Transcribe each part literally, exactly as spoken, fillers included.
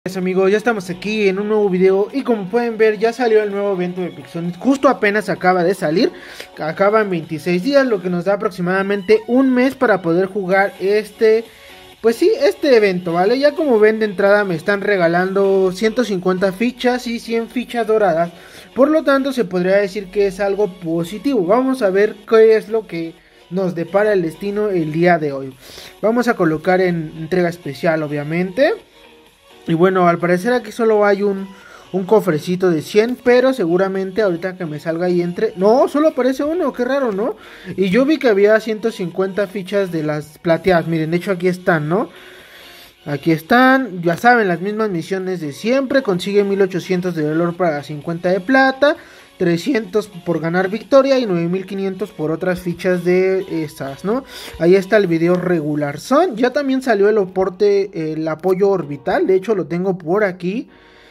Pues amigos, ya estamos aquí en un nuevo video y como pueden ver ya salió el nuevo evento de Pixonic. Justo apenas acaba de salir, acaba en veintiséis días, lo que nos da aproximadamente un mes para poder jugar este, pues sí, este evento, ¿vale? Ya como ven de entrada me están regalando ciento cincuenta fichas y cien fichas doradas, por lo tanto se podría decir que es algo positivo. Vamos a ver qué es lo que nos depara el destino el día de hoy. Vamos a colocar en entrega especial, obviamente. Y bueno, al parecer aquí solo hay un, un cofrecito de cien, pero seguramente ahorita que me salga y entre... No, solo aparece uno, qué raro, ¿no? Y yo vi que había ciento cincuenta fichas de las plateadas, miren, de hecho aquí están, ¿no? Aquí están, ya saben, las mismas misiones de siempre. Consigue mil ochocientos de valor para cincuenta de plata, trescientos por ganar victoria y nueve mil quinientos por otras fichas de estas, ¿no? Ahí está el video regular son. Ya también salió el aporte, el apoyo orbital. De hecho lo tengo por aquí.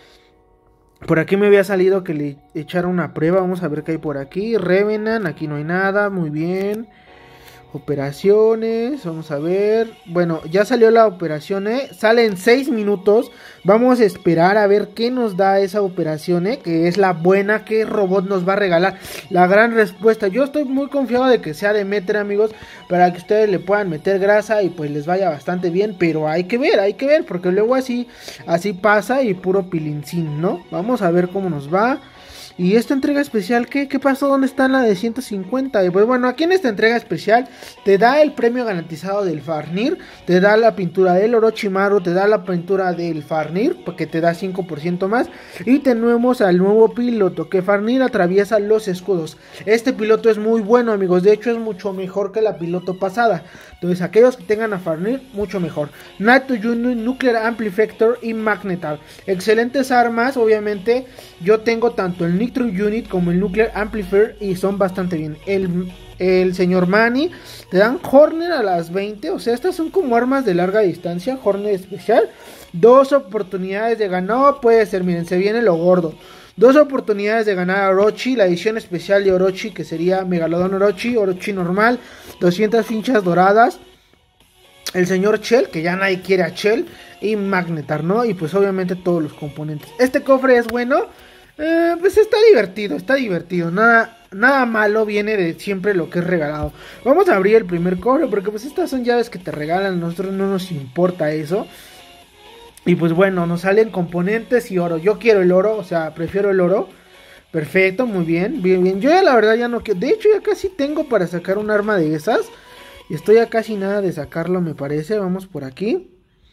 Por aquí me había salido que le echara una prueba. Vamos a ver qué hay por aquí. Revenant, aquí no hay nada, muy bien. Operaciones, vamos a ver. Bueno, ya salió la operación, ¿eh? Sale en seis minutos. Vamos a esperar a ver qué nos da esa operación, ¿eh? Que es la buena, qué robot nos va a regalar. La gran respuesta. Yo estoy muy confiado de que sea Demeter, amigos, para que ustedes le puedan meter grasa y pues les vaya bastante bien. Pero hay que ver, hay que ver, porque luego así, así pasa y puro pilincín, ¿no? Vamos a ver cómo nos va. Y esta entrega especial, ¿qué? ¿Qué pasó? ¿Dónde está la de ciento cincuenta? Y pues bueno, aquí en esta entrega especial te da el premio garantizado del Farnir, te da la pintura del Orochimaru, te da la pintura del Farnir, porque te da cinco por ciento más. Y tenemos al nuevo piloto, que Farnir atraviesa los escudos. Este piloto es muy bueno, amigos, de hecho es mucho mejor que la piloto pasada. Entonces aquellos que tengan a Farnir, mucho mejor. Nato Unit, Nuclear Amplifier y Magnetar. Excelentes armas, obviamente. Yo tengo tanto el Nitro Unit como el Nuclear Amplifier y son bastante bien. El, el señor Manny, te dan Hornet a las veinte. O sea, estas son como armas de larga distancia. Hornet especial. Dos oportunidades de ganar. Puede ser, miren, se viene lo gordo. Dos oportunidades de ganar a Orochi, la edición especial de Orochi, que sería Megalodon Orochi, Orochi normal, doscientas fichas doradas, el señor Chell, que ya nadie quiere a Chell, y Magnetar, ¿no? Y pues obviamente todos los componentes. Este cofre es bueno, eh, pues está divertido, está divertido, nada, nada malo viene de siempre lo que es regalado. Vamos a abrir el primer cofre, porque pues estas son llaves que te regalan, a nosotros no nos importa eso. Y pues bueno, nos salen componentes y oro. Yo quiero el oro, o sea, prefiero el oro. Perfecto, muy bien, bien, bien. Yo ya la verdad ya no quiero. De hecho ya casi tengo para sacar un arma de esas. Y estoy a casi nada de sacarlo, me parece. Vamos por aquí.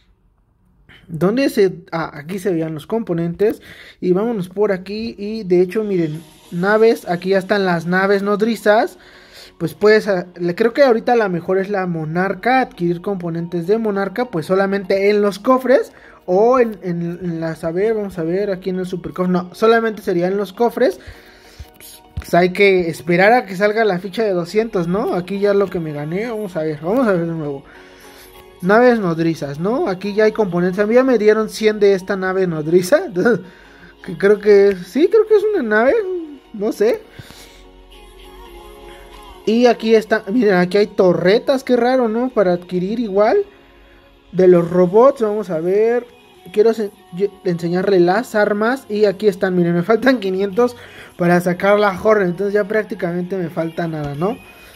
¿Dónde se...? Ah, aquí se veían los componentes. Y vámonos por aquí. Y de hecho, miren, naves. Aquí ya están las naves nodrizas. Pues puedes, creo que ahorita la mejor es la Monarca, adquirir componentes de Monarca, pues solamente en los cofres o en, en, en las, a ver, vamos a ver, aquí en el super cofre, no, solamente sería en los cofres. Pues hay que esperar a que salga la ficha de doscientos, ¿no? Aquí ya lo que me gané, vamos a ver, vamos a ver de nuevo. Naves nodrizas, ¿no? Aquí ya hay componentes, a mí ya me dieron cien de esta nave nodriza, que creo que, sí, creo que es una nave, no sé. Y aquí está, miren, aquí hay torretas, qué raro, ¿no? Para adquirir igual. De los robots, vamos a ver. Quiero enseñarle las armas. Y aquí están, miren, me faltan quinientos para sacar la Hornet. Entonces ya prácticamente me falta nada, ¿no?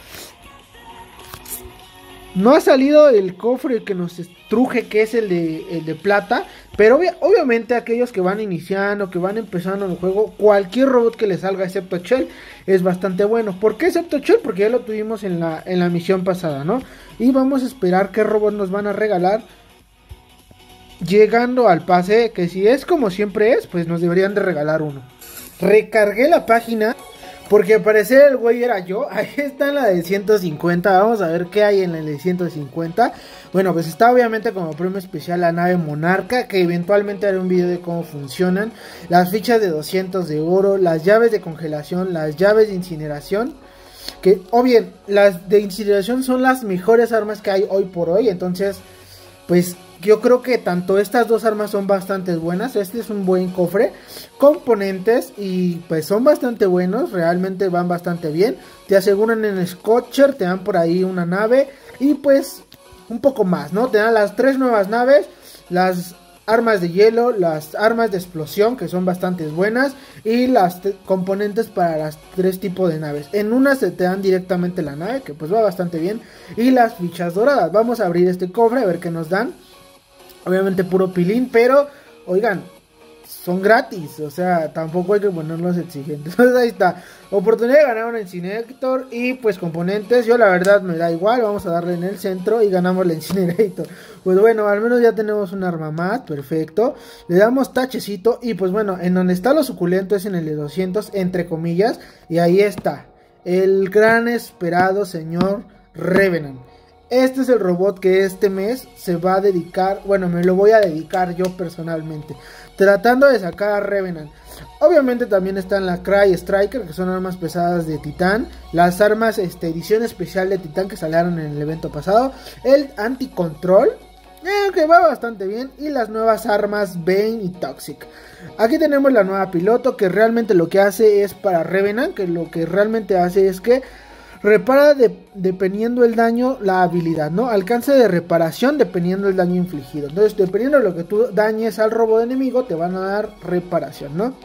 No ha salido el cofre que nos truje, que es el de, el de plata. Pero obvia, obviamente aquellos que van iniciando, que van empezando en el juego, cualquier robot que le salga excepto Chell es bastante bueno. ¿Por qué excepto Chell? Porque ya lo tuvimos en la, en la misión pasada, ¿no? Y vamos a esperar qué robot nos van a regalar llegando al pase, que si es como siempre es, pues nos deberían de regalar uno. Recargué la página porque al parecer el güey era yo. Ahí está en la de ciento cincuenta. Vamos a ver qué hay en la de ciento cincuenta. Bueno, pues está obviamente como premio especial la nave Monarca, que eventualmente haré un video de cómo funcionan. Las fichas de doscientos de oro, las llaves de congelación, las llaves de incineración. Que, o bien, las de incineración son las mejores armas que hay hoy por hoy. Entonces, pues yo creo que tanto estas dos armas son bastante buenas. Este es un buen cofre. Componentes y pues son bastante buenos. Realmente van bastante bien. Te aseguran en Scotcher. Te dan por ahí una nave. Y pues un poco más, ¿no? Te dan las tres nuevas naves. Las armas de hielo, las armas de explosión que son bastante buenas y las componentes para las tres tipos de naves. En una se te dan directamente la nave, que pues va bastante bien, y las fichas doradas. Vamos a abrir este cofre a ver qué nos dan. Obviamente puro pilín, pero oigan, son gratis, o sea, tampoco hay que ponerlos exigentes. Entonces ahí está, oportunidad de ganar un Incinerator y pues componentes. Yo la verdad me da igual, vamos a darle en el centro y ganamos la Incinerator. Pues bueno, al menos ya tenemos un arma más, perfecto. Le damos tachecito y pues bueno, en donde está lo suculento es en el de doscientos, entre comillas. Y ahí está, el gran esperado señor Revenant. Este es el robot que este mes se va a dedicar, bueno, me lo voy a dedicar yo personalmente, tratando de sacar a Revenant. Obviamente también están la Cry Striker, que son armas pesadas de Titán, las armas este, edición especial de Titán que salieron en el evento pasado, el Anti-Control, eh, que va bastante bien, y las nuevas armas Bane y Toxic. Aquí tenemos la nueva piloto, que realmente lo que hace es para Revenant, que lo que realmente hace es que repara de, dependiendo el daño la habilidad, ¿no? Alcance de reparación dependiendo el daño infligido. Entonces, dependiendo de lo que tú dañes al robot enemigo, te van a dar reparación, ¿no?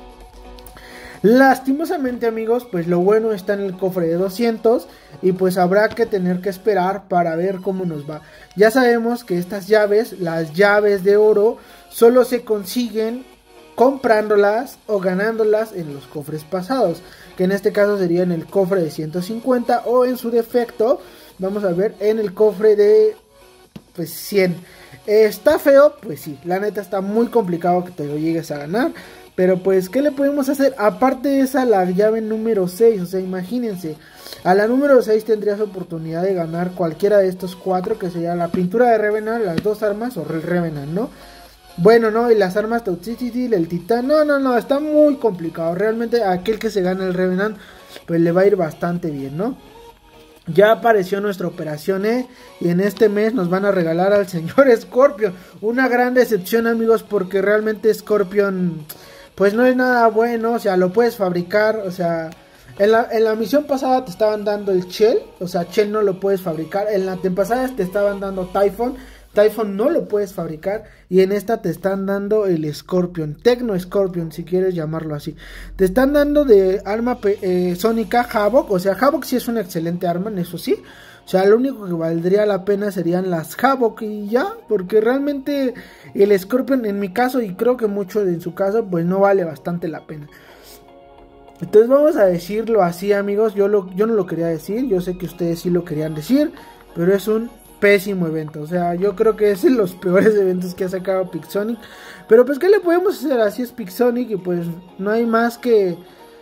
Lastimosamente, amigos, pues lo bueno está en el cofre de doscientos y pues habrá que tener que esperar para ver cómo nos va. Ya sabemos que estas llaves, las llaves de oro, solo se consiguen comprándolas o ganándolas en los cofres pasados, que en este caso sería en el cofre de ciento cincuenta o en su defecto, vamos a ver, en el cofre de pues cien. Eh, ¿Está feo? Pues sí, la neta está muy complicado que te lo llegues a ganar, pero pues ¿qué le podemos hacer? Aparte de esa, la llave número seis, o sea, imagínense, a la número seis tendrías oportunidad de ganar cualquiera de estos cuatro, que sería la pintura de Revenant, las dos armas o el Revenant, ¿no? Bueno, no, y las armas Toxicity, el Titán, no, no, no, está muy complicado. Realmente aquel que se gane el Revenant, pues le va a ir bastante bien, ¿no? Ya apareció nuestra operación E, y en este mes nos van a regalar al señor Scorpion. Una gran decepción, amigos, porque realmente Scorpion, pues no es nada bueno, o sea, lo puedes fabricar, o sea... En la, en la misión pasada te estaban dando el Shell, o sea, Shell no lo puedes fabricar. En la temporada te estaban dando Typhon, Typhon no lo puedes fabricar. Y en esta te están dando el Scorpion, Tecno Scorpion, si quieres llamarlo así. Te están dando de arma eh, sónica Havoc, o sea, Havoc sí es una excelente arma, en eso sí. O sea, lo único que valdría la pena serían las Havoc y ya, porque realmente el Scorpion en mi caso, y creo que mucho en su caso, pues no vale bastante la pena. Entonces vamos a decirlo así, amigos, yo, lo, yo no lo quería decir, yo sé que ustedes sí lo querían decir, pero es un pésimo evento, o sea, yo creo que es de los peores eventos que ha sacado Pixonic, pero pues ¿qué le podemos hacer? Así es Pixonic y pues no hay más que,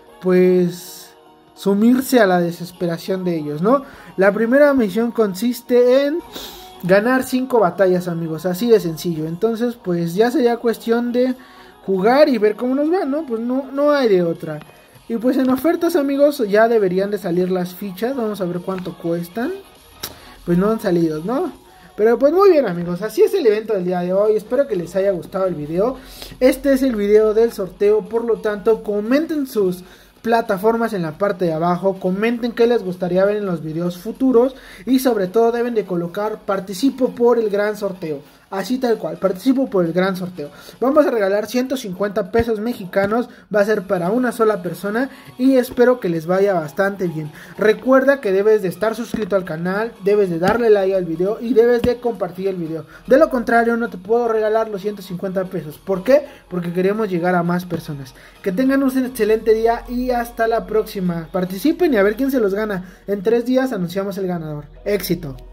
pues, sumirse a la desesperación de ellos, ¿no? La primera misión consiste en ganar cinco batallas, amigos, así de sencillo, entonces pues ya sería cuestión de jugar y ver cómo nos va, ¿no? Pues no, no hay de otra. Y pues en ofertas, amigos, ya deberían de salir las fichas. Vamos a ver cuánto cuestan. Pues no han salido, ¿no? Pero pues muy bien, amigos, así es el evento del día de hoy. Espero que les haya gustado el video. Este es el video del sorteo, por lo tanto comenten sus plataformas en la parte de abajo, comenten qué les gustaría ver en los videos futuros y sobre todo deben de colocar participo por el gran sorteo. Así tal cual, participo por el gran sorteo. Vamos a regalar ciento cincuenta pesos mexicanos, va a ser para una sola persona y espero que les vaya bastante bien. Recuerda que debes de estar suscrito al canal, debes de darle like al video y debes de compartir el video. De lo contrario no te puedo regalar los ciento cincuenta pesos. ¿Por qué? Porque queremos llegar a más personas. Que tengan un excelente día y hasta la próxima. Participen y a ver quién se los gana. En tres días anunciamos el ganador. Éxito.